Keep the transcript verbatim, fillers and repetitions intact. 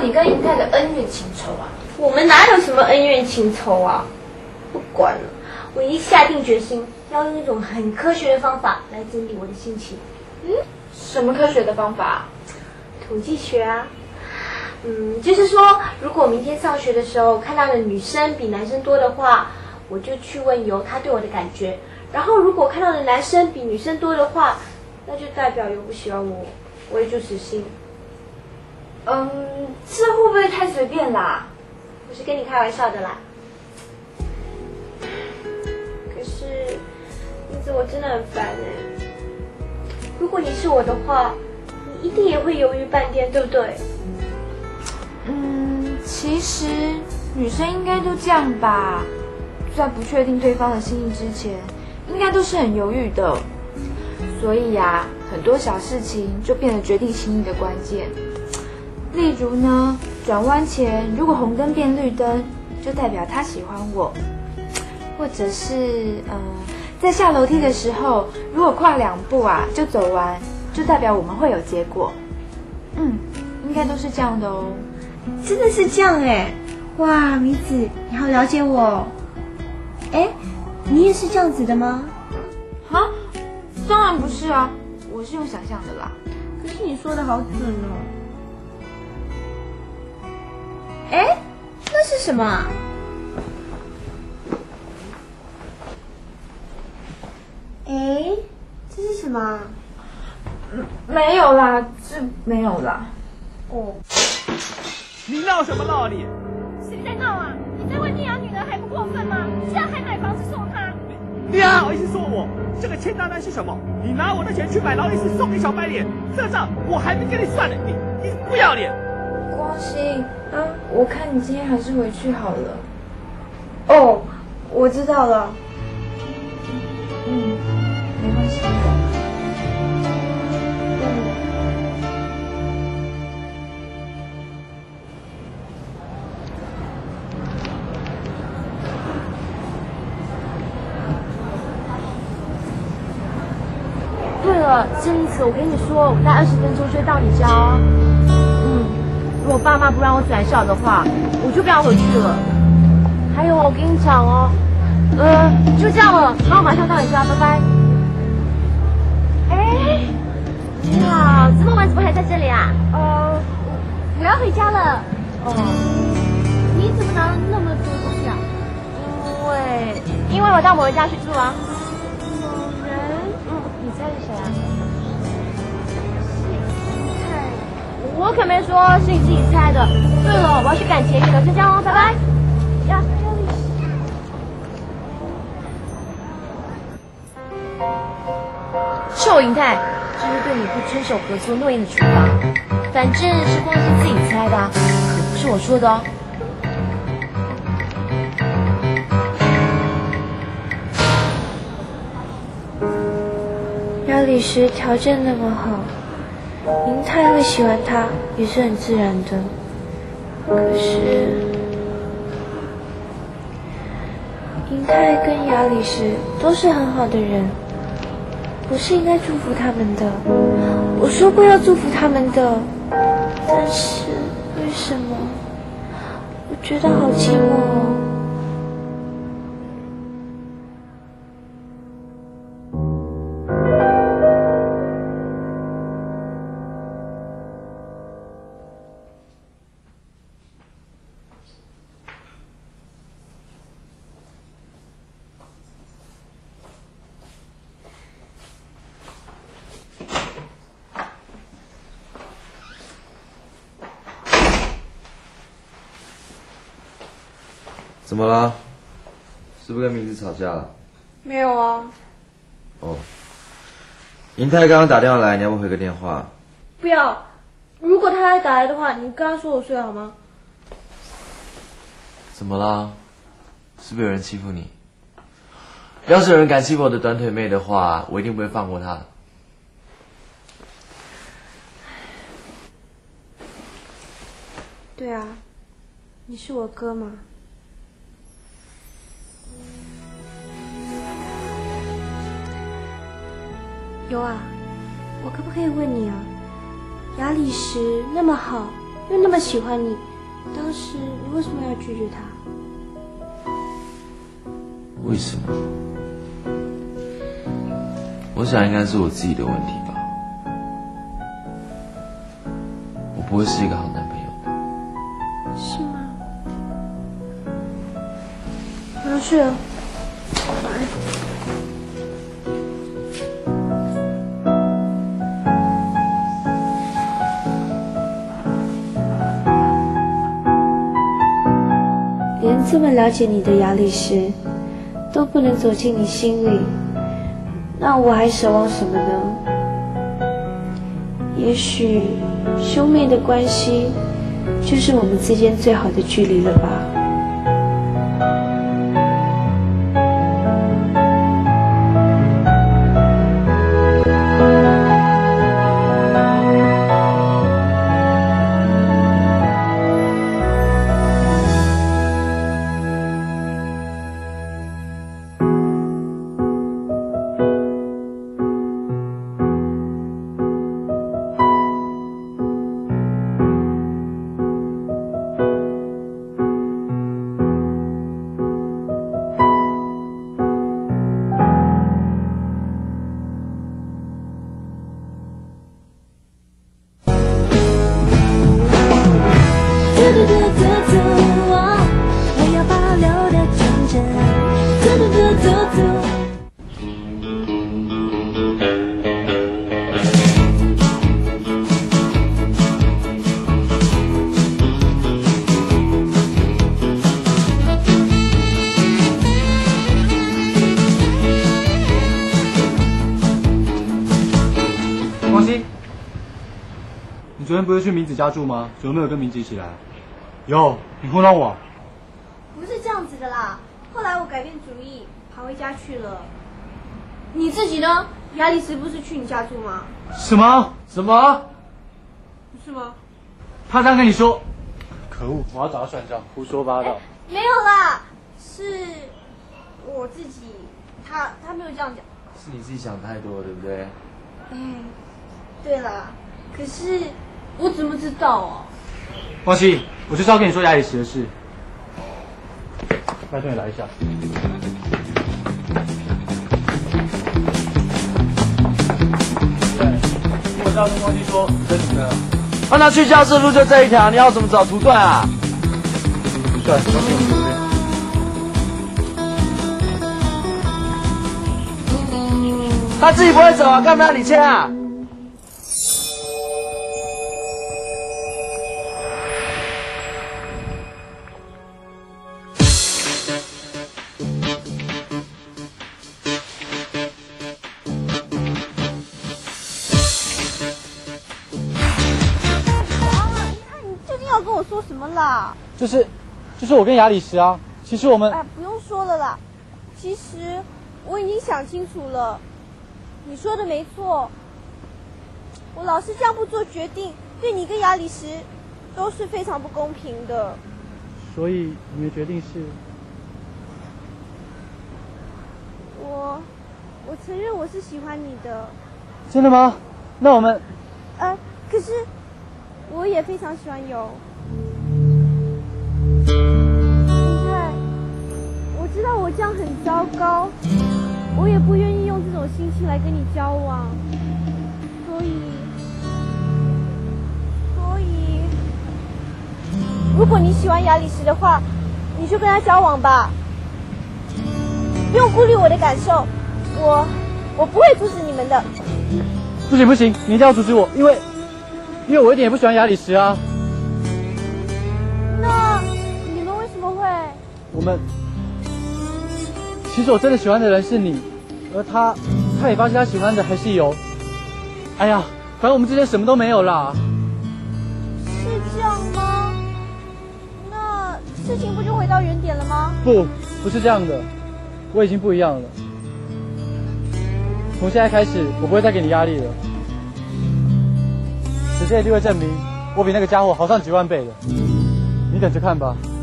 你跟银泰的恩怨情仇啊？ 我们哪有什么恩怨情仇啊？不管了，我已经下定决心要用一种很科学的方法来整理我的心情。 嗯，什么科学的方法？ 统计学啊。嗯，就是说，如果明天上学的时候看到的女生比男生多的话，我就去问由他对我的感觉。然后，如果看到的男生比女生多的话，那就代表由不喜欢我，我也就死心。 嗯，这会不会太随便啦？ 我是跟你开玩笑的啦。可是，英子，我真的很烦哎。如果你是我的话，你一定也会犹豫半天，对不对？ 嗯，其实女生应该都这样吧，在不确定对方的心意之前，应该都是很犹豫的。所以呀，很多小事情就变得决定心意的关键。例如呢，转弯前如果红灯变绿灯，就代表他喜欢我；或者是嗯、呃，在下楼梯的时候，如果跨两步啊就走完，就代表我们会有结果。嗯，应该都是这样的哦。 真的是这样哎！哇，米子，你好了解我。哎，你也是这样子的吗？ 啊，当然不是啊，我是用想象的啦。 可是你说的好准哦。哎，那是什么啊？哎，这是什么啊？ 没有啦，这没有啦。 哦。 你闹什么闹啊你？ 谁在闹啊？你在问你养女儿还不过分吗？竟然还买房子送她！ 你还好意思说我？这个欠单单是什么？你拿我的钱去买劳力士送给小白脸，这账我还没跟你算呢！你你不要脸！ 光熙啊，我看你今天还是回去好了。 哦，我知道了。 嗯，没关系。 真离子，我跟你说，我在二十分钟就会到你家哦。嗯，如果爸妈不让我转校的话，我就不要回去了。还有，我跟你讲哦，呃，就这样了，那我马上到你家，拜拜。哎，你好，这么晚怎么还在这里啊？呃，我要回家了。哦，你怎么拿了那么多东西啊？因为，因为我到某人家去住啊。某人？嗯，你猜是谁啊？我可没说是你自己猜的。对了，我要去赶捷运了，就这样哦，拜拜。呀，臭银泰，这是对你不遵守合作诺言的处罚。反正是光是自己猜的啊，可不是我说的哦。 姚律师条件那么好。银泰会喜欢他也是很自然的，可是银泰跟雅里时都是很好的人，我是应该祝福他们的，我说过要祝福他们的，但是为什么我觉得好寂寞哦。 怎么了？是不是跟明子吵架了？ 没有啊。 哦，银泰刚刚打电话来，你要不回个电话？ 不要，如果他来打来的话，你跟他说我睡好吗？ 怎么啦？是不是有人欺负你？要是有人敢欺负我的短腿妹的话，我一定不会放过她的。 对啊，你是我哥吗？有啊，我可不可以问你啊？雅里什那么好， 又那么喜欢你，当时你为什么要拒绝他？ 为什么？我想应该是我自己的问题吧。我不会是一个好男朋友的。 是吗？我要睡了，晚安。连这么了解你的亚里士都不能走进你心里，那我还奢望什么呢？也许兄妹的关系就是我们之间最好的距离了吧。 昨天不是去明子家住吗？怎么没有跟明子一起来？有，你糊弄我？ 不是这样子的啦，后来我改变主意，跑回家去了。你自己呢？亚里士不是去你家住吗？ 什么？什么？ 不是吗？ 他这样跟你说？可恶！我要找他算账，胡说八道。 没有啦，是我自己，他他没有这样讲。 是你自己想太多了，对不对？ 哎，对了，可是我怎么知道啊？ 王希，我就是要跟你说亚里士的事。拜托你来一下。对，我知道跟王希说你跟什么的。 让他去教室路就这一条，你要怎么找图断啊？ 图断，王希，我他自己不会走啊，干嘛要你牵啊？ 说什么啦？ 就是，就是我跟亚里士啊。其实我们…… 哎，不用说了啦。其实我已经想清楚了，你说的没错。我老是这样不做决定，对你跟亚里士都是非常不公平的。 所以你的决定是？ 我，我承认我是喜欢你的。 真的吗？那我们…… 呃，可是我也非常喜欢游。林泰，我知道我这样很糟糕，我也不愿意用这种心情来跟你交往，所以，所以，如果你喜欢亚里士的话，你就跟他交往吧，不用顾虑我的感受，我，我不会阻止你们的。 不行不行，你一定要阻止我，因为，因为我一点也不喜欢亚里士啊。 那你们为什么会？ 我们其实我真的喜欢的人是你，而他他也发现他喜欢的还是游。哎呀，反正我们之间什么都没有啦。 是这样吗？那事情不就回到原点了吗？ 不，不是这样的，我已经不一样了。从现在开始，我不会再给你压力了。时间一定会证明，我比那个家伙好上几万倍的。你等着看吧。